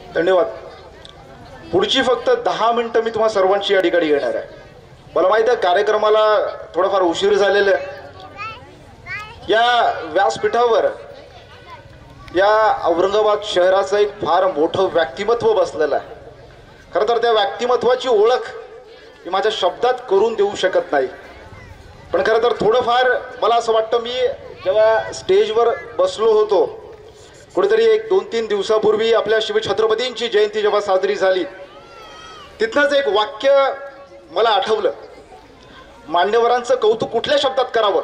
धन्यवाद. पुढची फक्त 10 मिनिटं मी तुम्हा सर्वांची या ठिकाणी घेणार आहे. मला माहिती आहे कार्यक्रमाला थोडाफार उशीर झालेला आहे. या व्यासपीठावर या औरंगाबाद शहराचं एक फार मोठं व्यक्तिमत्व बसलेलं आहे. खरं तर त्या व्यक्तिमत्वाची ओळख मी माझ्या शब्दात करून देऊ शकत नाही, पण खरं तर थोडंफार मला असं वाटतं, मी जेव्हा स्टेजवर बसलो होतो कुठेतरी एक 2-3 दिवसापूर्वी आपल्या शिवछत्रपतींची जयंती जेव्हा साजरी झाली, तिथनंच एक वाक्य मला आठवलं. मान्यवरांचं कौतुक कुठल्या शब्दात करावं?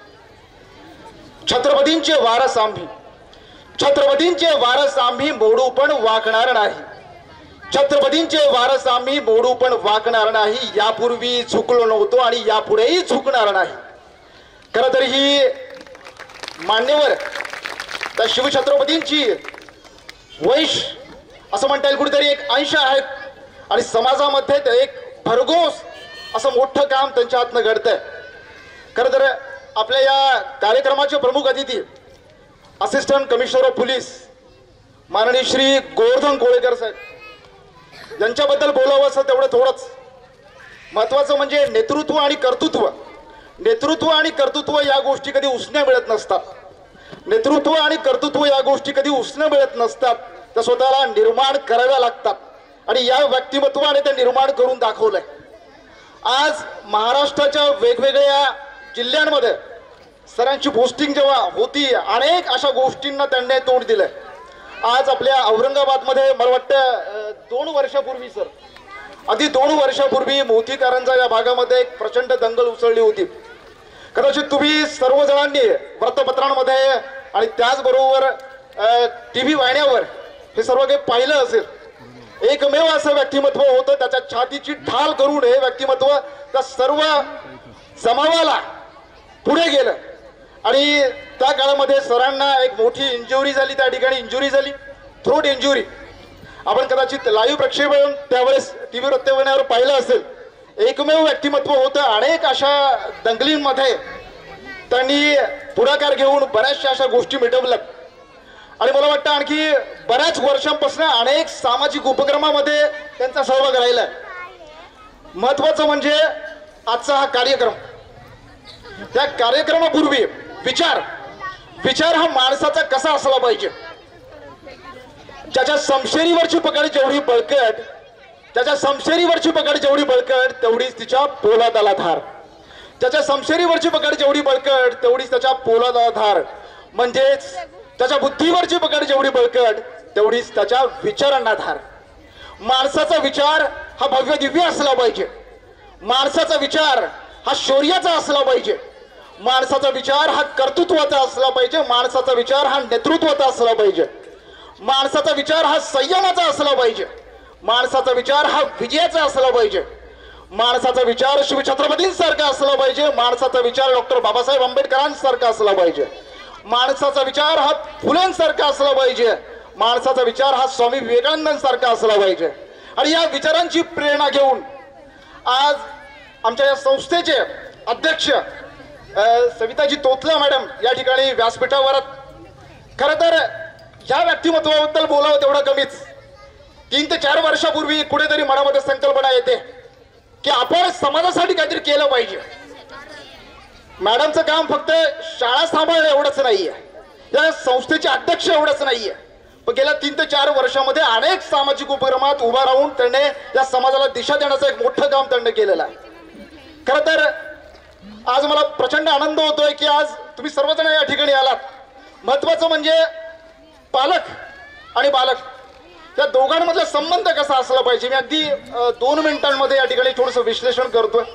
छत्रपतींचे वारस आम्ही, छत्रपतींचे वारस आम्ही मोडू पण वाकणार नाही, छत्रपतींचे वारस आम्ही मोडू पण वाकणार नाही. यापूर्वी झुकलो नव्हतो आणि यापुढेही झुकणार नाही. खरं तर ही मान्यवर त्या शिवछत्रपतींची वैश असं म्हणता येईल कुठेतरी एक अंश आहेत आणि समाजामध्ये ते एक भरघोस असं मोठं काम त्यांच्या हातनं घडतंय. खरं तर आपल्या या कार्यक्रमाचे प्रमुख अतिथी असिस्टंट कमिशनर ऑफ पोलीस माननीय श्री गोवर्धन कोळेकर साहेब यांच्याबद्दल बोलावं असं तेवढं थोडंच. महत्वाचं म्हणजे नेतृत्व आणि कर्तृत्व. नेतृत्व आणि कर्तृत्व या गोष्टी कधी उसण्या मिळत नसतात. नेतृत्व आणि कर्तृत्व या गोष्टी कधी उसण्या मिळत नसतात, त्या स्वतःला निर्माण कराव्या लागतात आणि या व्यक्तिमत्वाने ते निर्माण करून दाखवलंय. आज महाराष्ट्राच्या वेगवेगळ्या जिल्ह्यांमध्ये सरांची पोस्टिंग जेव्हा होती, अनेक अशा गोष्टींना त्यांनी तोंड दिलंय. आज आपल्या औरंगाबादमध्ये मला वाटतं 2 वर्षापूर्वी सर, अगदी 2 वर्षापूर्वी मोती कारंजा या भागामध्ये एक प्रचंड दंगल उसळली होती. कदाचित तुम्ही सर्वजणांनी वृत्तपत्रांमध्ये आणि त्याचबरोबर TV वाहिन्यावर हे सर्व काही पाहिलं असेल. एकमेव असं व्यक्तिमत्व होतं, त्याच्या छातीची ढाल करून हे व्यक्तिमत्व त्या सर्व जमावाला पुढे गेलं आणि त्या काळामध्ये सरांना एक मोठी इंजुरी झाली. त्या ठिकाणी इंजुरी झाली, थ्रोट इंजुरी. आपण कदाचित लाईव्ह प्रक्षेपण त्यावेळेस TV वृत्तवाहिन्यावर पाहिलं असेल. एकमेव व्यक्तिमत्व होतं. अनेक अशा दंगलींमध्ये त्यांनी पुढाकार घेऊन बऱ्याचशा अशा गोष्टी मिटवल्या आणि मला वाटतं आणखी बऱ्याच वर्षांपासून अनेक सामाजिक उपक्रमामध्ये त्यांचा सहभाग राहिला. महत्वाचं म्हणजे आजचा हा कार्यक्रम, त्या कार्यक्रमापूर्वी विचार हा माणसाचा कसा असला पाहिजे. ज्याच्या समशेरीवरची पकड जेवढी बळकट, त्याच्या समशेरीवरची पकड जेवढी बळकट तेवढीच तिच्या पोलादाला धार. त्याच्या समशेरीवरची पकड जेवढी बळकट तेवढीच त्याच्या पोलादाला धार. म्हणजेच त्याच्या बुद्धीवरची पकड जेवढी बळकट तेवढीच त्याच्या विचारांना धार. माणसाचा विचार हा भव्य दिव्य असला पाहिजे. माणसाचा विचार हा शौर्याचा असला पाहिजे. माणसाचा विचार हा कर्तृत्वाचा असला पाहिजे. माणसाचा विचार हा नेतृत्वाचा असला पाहिजे. माणसाचा विचार हा संयमाचा असला पाहिजे. माणसाचा विचार हा विजयाचा असला पाहिजे. माणसाचा विचार शिवछत्रपतींसारखा असला पाहिजे. माणसाचा विचार डॉक्टर बाबासाहेब आंबेडकरांसारखा असला पाहिजे. माणसाचा विचार हा फुलेंसारखा असला पाहिजे. माणसाचा विचार हा स्वामी विवेकानंदांसारखा असला पाहिजे. आणि या विचारांची प्रेरणा घेऊन आज आमच्या या संस्थेचे अध्यक्ष सविताजी तोतला मॅडम या ठिकाणी व्यासपीठावर. खरं तर ह्या व्यक्तिमत्वाबद्दल बोलावं तेवढं कमीच. 3 ते 4 वर्षापूर्वी कुठेतरी मनामध्ये संकल्पना येते की आपण समाजासाठी काहीतरी केलं पाहिजे. मॅडमचं काम फक्त शाळा सांभाळणं एवढंच नाहीये, या संस्थेचे अध्यक्ष एवढंच नाहीये, पण गेल्या 3 ते 4 वर्षामध्ये अनेक सामाजिक उपक्रमात उभा राहून त्यांनी या समाजाला दिशा देण्याचं एक मोठं काम त्यांनी केलेलं आहे. खरं तर आज मला प्रचंड आनंद होतोय की आज तुम्ही सर्वजण या ठिकाणी आलात. महत्वाचं म्हणजे पालक आणि बालक या दोघांमधला संबंध कसा असला पाहिजे. मी अगदी 2 मिनिटांमध्ये या ठिकाणी थोडंसं विश्लेषण करतोय.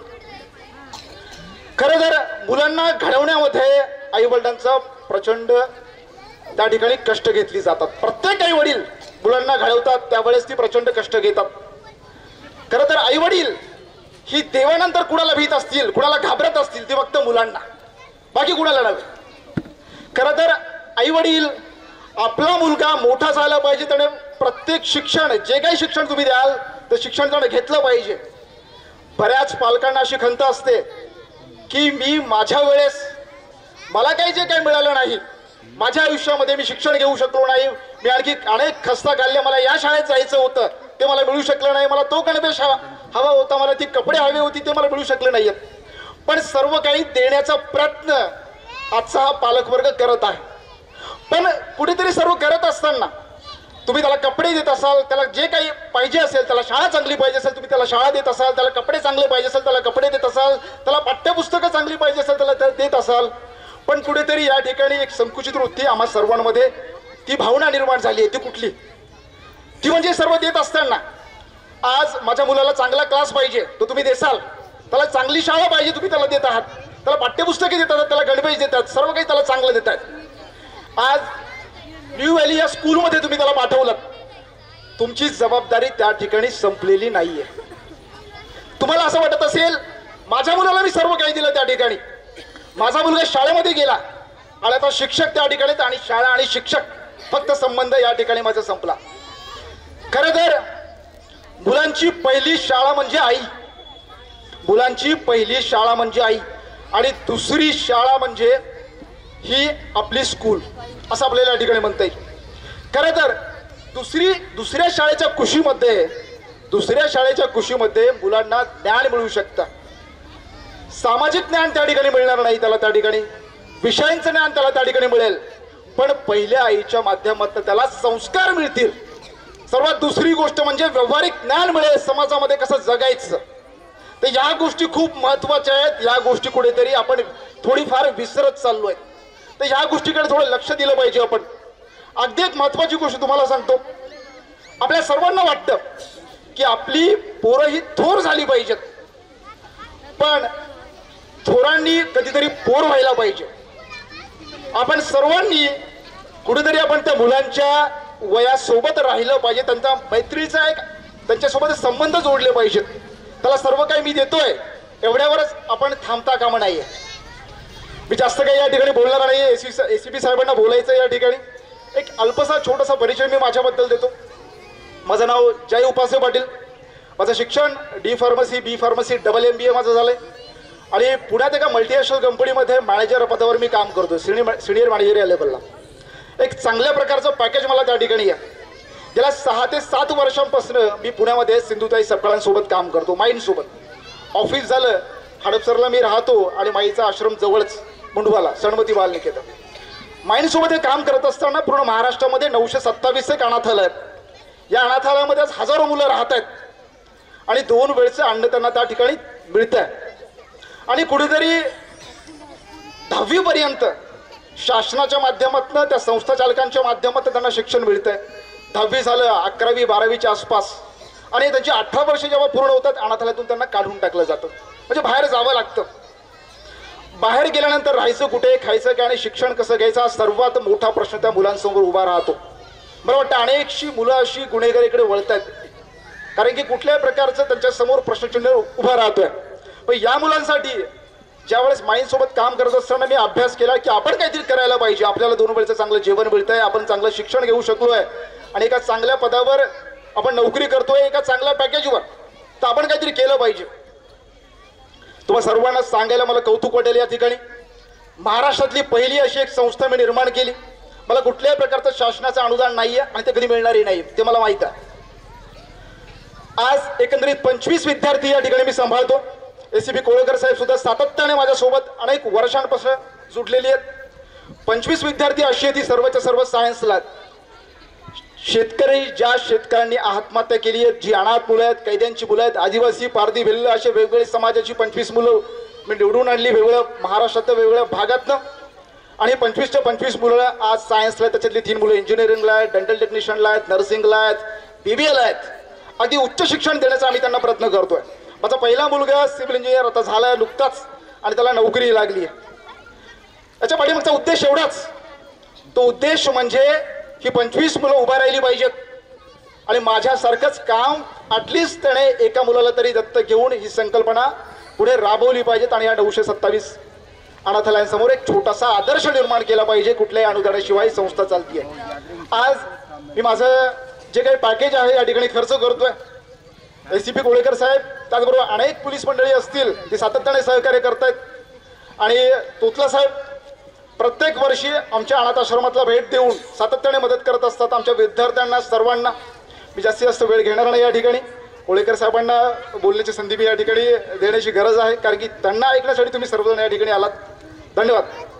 खरं तर मुलांना घडवण्यामध्ये आई वडिलांचा प्रचंड त्या ठिकाणी कष्ट घेतली जातात. प्रत्येक आई वडील मुलांना घडवतात त्यावेळेस ती प्रचंड कष्ट घेतात. खरं तर आई वडील ही देवानंतर कुणाला भीत असतील, कुणाला घाबरत असतील, ते फक्त मुलांना, बाकी कुणाला नव्हे. खरं तर आई वडील आपला मुलगा मोठा झाला पाहिजे त्याने प्रत्येक शिक्षण, जे काही शिक्षण तुम्ही द्याल ते शिक्षण त्याने घेतलं पाहिजे. बऱ्याच पालकांना अशी खंत असते की मी माझ्या वेळेस मला काही जे काही मिळालं नाही माझ्या आयुष्यामध्ये मी शिक्षण घेऊ शकलो नाही, मी आणखी अनेक खस्ता काढल्या, मला या शाळेत जायचं होतं ते मला मिळू शकलं नाही, मला तो गणवेश हवा होता, मला ती कपडे हवे होती ते मला मिळू शकले नाहीयेत. पण सर्व काही देण्याचा प्रयत्न आजचा हा पालकवर्ग करत आहे. पण कुठेतरी सर्व करत असताना तुम्ही त्याला कपडे देत असाल, त्याला जे काही पाहिजे असेल, त्याला शाळा चांगली पाहिजे असेल तुम्ही त्याला शाळा देत असाल, त्याला कपडे चांगले पाहिजे असेल त्याला कपडे देत असाल, त्याला पाठ्यपुस्तकं चांगली पाहिजे असेल त्याला देत असाल. पण कुठेतरी या ठिकाणी एक संकुचित वृत्ती आम्हा सर्वांमध्ये ती भावना निर्माण झाली आहे. ती कुठली? ती म्हणजे सर्व देत असताना आज माझ्या मुलाला चांगला क्लास पाहिजे तो तुम्ही देसाल, त्याला चांगली शाळा पाहिजे तुम्ही त्याला देत आहात, त्याला पाठ्यपुस्तके देतात, त्याला गणवेश देतात, सर्व काही त्याला चांगलं देतात. आज न्यू व्हॅली या स्कूलमध्ये तुम्ही त्याला पाठवलं, तुमची जबाबदारी त्या ठिकाणी संपलेली नाहीये. तुम्हाला असं वाटत असेल माझ्या मुलाला मी सर्व काही दिलं, त्या ठिकाणी माझा मुलगा शाळेमध्ये गेला आणि आता शिक्षक त्या ठिकाणी आणि शाळा आणि शिक्षक फक्त संबंध या ठिकाणी माझा संपला. खरं तर मुलांची पहिली शाळा म्हणजे आई, मुलांची पहिली शाळा म्हणजे आई आणि दुसरी शाळा म्हणजे ही आपली स्कूल असं आपल्याला या ठिकाणी म्हणता येईल. खरं तर दुसऱ्या शाळेच्या कुशीमध्ये मुलांना ज्ञान मिळू शकतं. सामाजिक ज्ञान त्या ठिकाणी मिळणार नाही त्याला, त्या ठिकाणी विषयांचं ज्ञान त्याला त्या ठिकाणी मिळेल, पण पहिल्या आईच्या माध्यमातून त्याला संस्कार मिळतील. सर्वात दुसरी गोष्ट म्हणजे व्यावहारिक ज्ञान मिळेल, समाजामध्ये कसं जगायचं. तर या गोष्टी खूप महत्वाच्या आहेत. या गोष्टी कुठेतरी आपण थोडीफार विसरत चाललोय, तर या गोष्टीकडे थोडं लक्ष दिलं पाहिजे आपण. अगदी एक महत्वाची गोष्ट तुम्हाला सांगतो, आपल्या सर्वांना वाटतं की आपली पोरं ही थोर झाली पाहिजेत, पण थोरांनी कधीतरी पोर व्हायला पाहिजे. आपण सर्वांनी कुठेतरी आपण त्या मुलांच्या वयासोबत राहिलं पाहिजे, त्यांचा मैत्रीचा एक त्यांच्यासोबत संबंध जोडले पाहिजेत. त्याला सर्व काही मी देतोय एवढ्यावरच आपण थांबता कामा नाहीये. मी जास्त काही या ठिकाणी बोलणार नाही. एसीपी साहेबांना बोलायचं या ठिकाणी. एक अल्पसा छोटासा परिचय मी माझ्याबद्दल देतो. माझं नाव जय उपासे पाटील. माझं शिक्षण D pharmacy, B pharmacy, double MBA माझं झालंय आणि पुण्यात एका मल्टीनॅशनल कंपनीमध्ये मॅनेजर पदावर मी काम करतो, सिनियर मॅनेजर या लेवलला. एक चांगल्या प्रकारचं पॅकेज मला त्या ठिकाणी आहे. गेल्या 6 ते 7 वर्षांपासून मी पुण्यामध्ये सिंधुताई सपकाळांसोबत काम करतो, माईंसोबत. ऑफिस झालं हडपसरला मी राहतो आणि माईचा आश्रम जवळच मुंडवाला सणमती बालनिकेतन. माईंसोबत हे काम करत असताना पूर्ण महाराष्ट्रामध्ये 927 एक अनाथालय आहेत. या अनाथालयामध्ये आज हजारो मुलं राहत आहेत आणि 2 वेळचं अन्न त्यांना त्या ठिकाणी मिळत आहे. आणि कुठेतरी 10वी पर्यंत शासनाच्या माध्यमातून, त्या संस्था चालकांच्या माध्यमातून त्यांना शिक्षण मिळतंय. 10वी झालं, 11वी 12वीच्या आसपास आणि त्यांची 18 वर्ष जेव्हा पूर्ण होतात अनाथालयातून त्यांना काढून टाकलं जातं, म्हणजे बाहेर जावं लागतं. बाहेर गेल्यानंतर राहायचं कुठे, खायचं काय आणि शिक्षण कसं घ्यायचं हा सर्वात मोठा प्रश्न त्या मुलांसमोर उभा राहतो. मला वाटतं अनेकशी मुलं अशी गुन्हेगारीकडे वळत आहेत, कारण की कुठल्याही प्रकारचं त्यांच्यासमोर प्रश्नचिन्ह उभा राहतोय. पण या मुलांसाठी ज्यावेळेस माईंसोबत काम करत असताना मी अभ्यास केला की आपण काहीतरी करायला पाहिजे. आपल्याला 2 वेळचं चांगलं जेवण मिळतंय, आपण चांगलं शिक्षण घेऊ शकलोय आणि एका चांगल्या पदावर आपण नोकरी करतोय, एका चांगल्या पॅकेजवर, तर आपण काहीतरी केलं पाहिजे. तुम्हाला सर्वांना सांगायला मला कौतुक वाटेल, या ठिकाणी महाराष्ट्रातली पहिली अशी एक संस्था मी निर्माण केली. मला कुठल्याही प्रकारचं शासनाचं अनुदान नाहीये आणि ते कधी मिळणारही नाही, ते मला माहित आहे. आज एकंदरीत 25 विद्यार्थी या ठिकाणी मी सांभाळतो. एसीपी कोळेकर साहेब सुद्धा सातत्याने माझ्यासोबत अनेक वर्षांपासून जुडलेली आहेत. 25 विद्यार्थी अशी आहेत, ती सर्वच्या सर्व सायन्सला आहेत. शेतकरी, ज्या शेतकऱ्यांनी आत्महत्या केली आहे, जी अनाथ मुलं आहेत, कैद्यांची मुलं आहेत, आदिवासी, पारधी, भिल्ल असे वेगवेगळे समाजाची 25 मुलं मी निवडून आणली, वेगवेगळ्या महाराष्ट्रातल्या वेगवेगळ्या भागातनं. आणि 25च्या 25 मुलं आज सायन्सला आहेत. त्याच्यातली 3 मुलं इंजिनिअरिंगला आहेत, डेंटल टेक्निशियनला आहेत, नर्सिंगला आहेत, BBAला आहेत. अगदी उच्च शिक्षण देण्याचा आम्ही त्यांना प्रयत्न करतोय. माझा पहिला मुलगा सिव्हिल इंजिनियर आता झाला नुकताच आणि त्याला नोकरी लागली आहे. याच्या पाठीमागचा उद्देश एवढाच, तो उद्देश म्हणजे ही 25 मुलं उभा राहिली पाहिजेत आणि माझ्यासारखंच काम ॲटलिस्ट त्याने एका मुलाला तरी दत्तक घेऊन ही संकल्पना पुढे राबवली पाहिजेत आणि या 927 अनाथालयांसमोर एक छोटासा आदर्श निर्माण केला पाहिजे. कुठल्याही अनुदानाशिवाय संस्था चालतीये. आज मी माझं जे काही पॅकेज आहे या ठिकाणी खर्च करतोय. एसीपी कोळेकर साहेब, त्याचबरोबर अनेक पोलीस मंडळी असतील, ते सातत्याने सहकार्य करतायत आणि तोतला साहेब प्रत्येक वर्षी आमच्या अनाथ आश्रमातला भेट देऊन सातत्याने मदत करत असतात आमच्या विद्यार्थ्यांना सर्वांना. मी जास्तीत जास्त वेळ घेणार नाही या ठिकाणी. कोळेकर साहेबांना बोलण्याची संधी मी या ठिकाणी देण्याची गरज आहे, कारण की त्यांना ऐकण्यासाठी तुम्ही सर्वजण या ठिकाणी आलात. धन्यवाद.